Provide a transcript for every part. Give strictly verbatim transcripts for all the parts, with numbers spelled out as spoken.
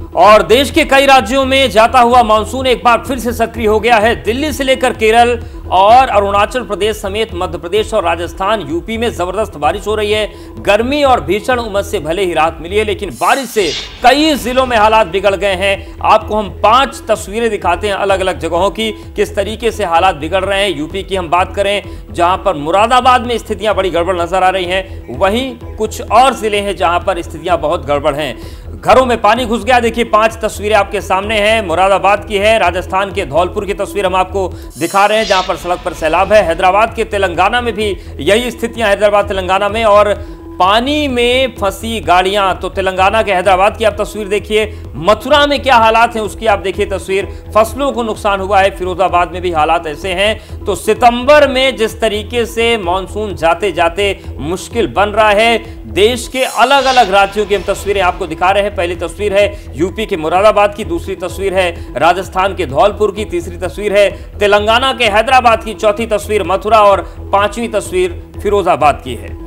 और देश के कई राज्यों में जाता हुआ मानसून एक बार फिर से सक्रिय हो गया है। दिल्ली से लेकर केरल और अरुणाचल प्रदेश समेत मध्य प्रदेश और राजस्थान, यूपी में जबरदस्त बारिश हो रही है। गर्मी और भीषण उमस से भले ही राहत मिली है, लेकिन बारिश से कई जिलों में हालात बिगड़ गए हैं। आपको हम पांच तस्वीरें दिखाते हैं अलग अलग जगहों की, किस तरीके से हालात बिगड़ रहे हैं। यूपी की हम बात करें, जहां पर मुरादाबाद में स्थितियां बड़ी गड़बड़ नजर आ रही हैं, वहीं कुछ और जिले हैं जहां पर स्थितियां बहुत गड़बड़ हैं। घरों में पानी घुस गया। देखिए, पांच तस्वीरें आपके सामने हैं। मुरादाबाद की है, राजस्थान के धौलपुर की तस्वीर हम आपको दिखा रहे हैं, जहां पर सड़क पर सैलाब है। हैदराबाद के तेलंगाना में भी यही स्थितियां, हैदराबाद तेलंगाना में, और पानी में फंसी गाड़ियां। तो तेलंगाना के हैदराबाद की आप तस्वीर देखिए। मथुरा में क्या हालात हैं उसकी आप देखिए तस्वीर। फसलों को नुकसान हुआ है। फिरोजाबाद में भी हालात ऐसे हैं। तो सितंबर में जिस तरीके से मानसून जाते जाते मुश्किल बन रहा है, देश के अलग अलग राज्यों की हम तस्वीरें आपको दिखा रहे हैं। पहली तस्वीर है यूपी के मुरादाबाद की, दूसरी तस्वीर है राजस्थान के धौलपुर की, तीसरी तस्वीर है तेलंगाना के हैदराबाद की, चौथी तस्वीर मथुरा और पांचवी तस्वीर फिरोजाबाद की है।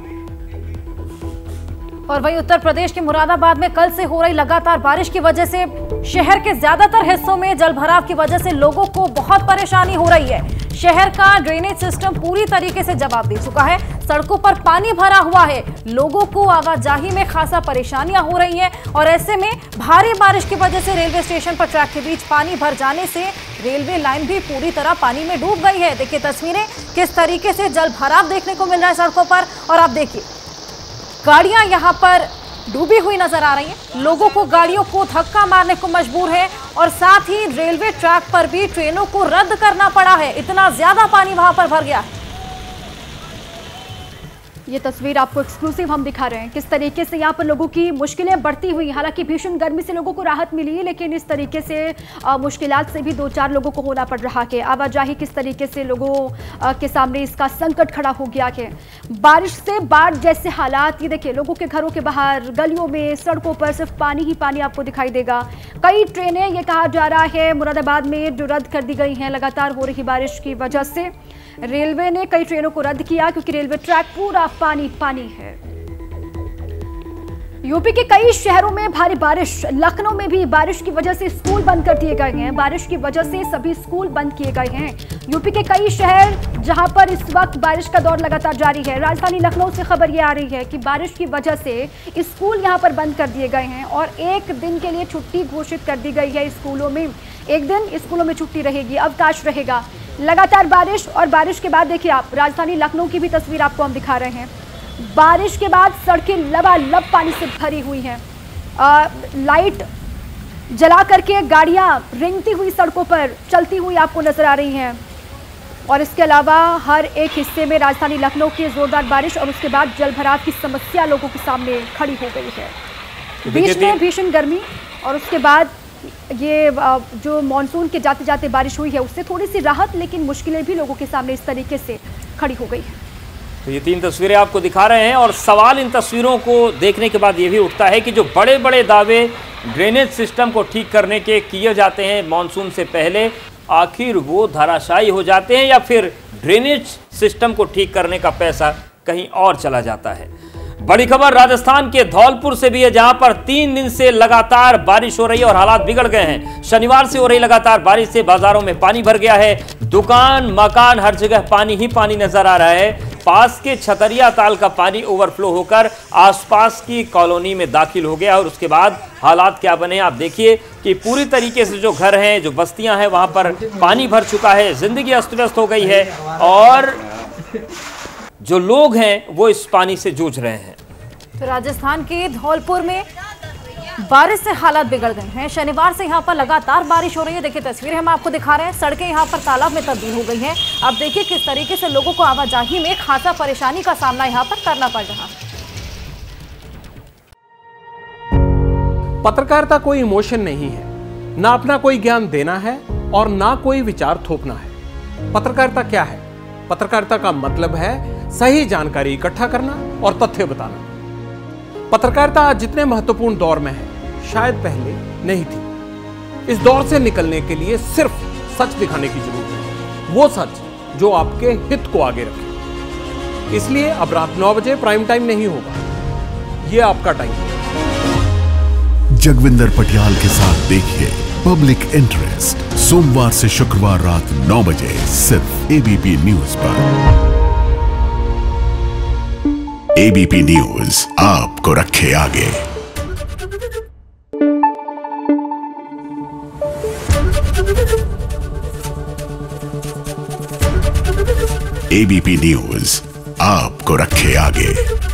और वहीं उत्तर प्रदेश के मुरादाबाद में कल से हो रही लगातार बारिश की वजह से शहर के ज्यादातर हिस्सों में जलभराव की वजह से लोगों को बहुत परेशानी हो रही है। शहर का ड्रेनेज सिस्टम पूरी तरीके से जवाब दे चुका है। सड़कों पर पानी भरा हुआ है। लोगों को आवाजाही में खासा परेशानियां हो रही हैं और ऐसे में भारी बारिश की वजह से रेलवे स्टेशन पर ट्रैक के बीच पानी भर जाने से रेलवे लाइन भी पूरी तरह पानी में डूब गई है। देखिए तस्वीरें, किस तरीके से जलभराव देखने को मिल रहा है सड़कों पर। और आप देखिए, गाड़ियां यहां पर डूबी हुई नजर आ रही हैं। लोगों को गाड़ियों को धक्का मारने को मजबूर है और साथ ही रेलवे ट्रैक पर भी ट्रेनों को रद्द करना पड़ा है। इतना ज्यादा पानी वहां पर भर गया है। ये तस्वीर आपको एक्सक्लूसिव हम दिखा रहे हैं, किस तरीके से यहाँ पर लोगों की मुश्किलें बढ़ती हुई। हालांकि भीषण गर्मी से लोगों को राहत मिली है, लेकिन इस तरीके से मुश्किलात से भी दो चार लोगों को होना पड़ रहा है। आवाजाही किस तरीके से लोगों आ, के सामने इसका संकट खड़ा हो गया है। बारिश से बाढ़ जैसे हालात, ये देखिए, लोगों के घरों के बाहर, गलियों में, सड़कों पर सिर्फ पानी ही पानी आपको दिखाई देगा। कई ट्रेनें, ये कहा जा रहा है मुरादाबाद में, जो रद्द कर दी गई हैं लगातार हो रही बारिश की वजह से। रेलवे ने कई ट्रेनों को रद्द किया क्योंकि रेलवे ट्रैक पूरा पानी पानी है। यूपी के कई शहरों में भारी बारिश। लखनऊ में भी बारिश की वजह से स्कूल बंद कर दिए गए हैं। बारिश की वजह से सभी स्कूल बंद किए गए हैं। यूपी के कई शहर जहां पर इस वक्त बारिश का दौर लगातार जारी है। राजधानी लखनऊ से खबर ये आ रही है कि बारिश की वजह से स्कूल यहां पर बंद कर दिए गए हैं और एक दिन के लिए छुट्टी घोषित कर दी गई है। स्कूलों में एक दिन स्कूलों में छुट्टी रहेगी, अवकाश रहेगा। लगातार बारिश और बारिश के बाद देखिए आप, राजधानी लखनऊ की भी तस्वीर आपको हम दिखा रहे हैं। बारिश के बाद सड़कें लबालब पानी से भरी हुई हैं। आ, लाइट जला करके गाड़ियां रेंगती हुई सड़कों पर चलती हुई आपको नजर आ रही हैं। और इसके अलावा हर एक हिस्से में राजधानी लखनऊ की जोरदार बारिश और उसके बाद जलभराव की समस्या लोगों के सामने खड़ी हो गई है। बीच में भीषण गर्मी और उसके बाद ये जो मानसून के जाते जाते बारिश हुई है, उससे थोड़ी सी राहत, लेकिन मुश्किलें भी लोगों के सामने इस तरीके से खड़ी हो गई है। तो ये तीन तस्वीरें आपको दिखा रहे हैं और सवाल इन तस्वीरों को देखने के बाद ये भी उठता है कि जो बड़े बड़े दावे ड्रेनेज सिस्टम को ठीक करने के किए जाते हैं मानसून से पहले, आखिर वो धराशायी हो जाते हैं या फिर ड्रेनेज सिस्टम को ठीक करने का पैसा कहीं और चला जाता है। बड़ी खबर राजस्थान के धौलपुर से भी है, जहां पर तीन दिन से लगातार बारिश हो रही है और हालात बिगड़ गए हैं। शनिवार से हो रही लगातार बारिश से बाजारों में पानी भर गया है। दुकान, मकान, हर जगह पानी ही पानी नजर आ रहा है। पास के छतरिया ताल का पानी ओवरफ्लो होकर आसपास की कॉलोनी में दाखिल हो गया और उसके बाद हालात क्या बने आप देखिए कि पूरी तरीके से जो घर हैं, जो बस्तियां हैं, वहां पर पानी भर चुका है। जिंदगी अस्त व्यस्त हो गई है और जो लोग हैं वो इस पानी से जूझ रहे हैं। तो राजस्थान के धौलपुर में बारिश से हालात बिगड़ गए हैं। शनिवार से यहाँ पर लगातार बारिश हो रही है। देखिए तस्वीरें हम आपको दिखा रहे हैं। सड़कें यहाँ पर तालाब में तब्दील हो गई हैं। अब देखिए किस तरीके से लोगों को आवाजाही में खासा परेशानी का सामना यहाँ पर करना पड़ रहा है। पत्रकारिता कोई इमोशन नहीं है, ना अपना कोई ज्ञान देना है और ना कोई विचार थोपना है। पत्रकारिता क्या है? पत्रकारिता का मतलब है सही जानकारी इकट्ठा करना और तथ्य बताना। पत्रकारिता आज जितने महत्वपूर्ण दौर में है, शायद पहले नहीं थी। इस दौर से निकलने के लिए सिर्फ सच दिखाने की जरूरत है, वो सच जो आपके हित को आगे रखे। इसलिए अब रात नौ बजे प्राइम टाइम नहीं होगा, ये आपका टाइम है। जगविंदर पटियाल के साथ देखिए पब्लिक इंटरेस्ट सोमवार से शुक्रवार रात नौ बजे सिर्फ एबीपी न्यूज पर। एबीपी न्यूज आपको रखे आगे। एबीपी न्यूज आपको रखे आगे।